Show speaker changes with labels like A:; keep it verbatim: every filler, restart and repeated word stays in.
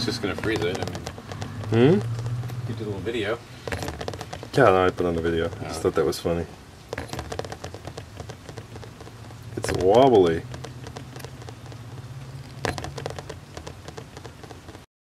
A: just gonna freeze it. I mean,
B: Hmm?
A: you did a little video.
B: Yeah, no, I put on the video. I just
A: Oh.
B: thought that was funny. It's wobbly.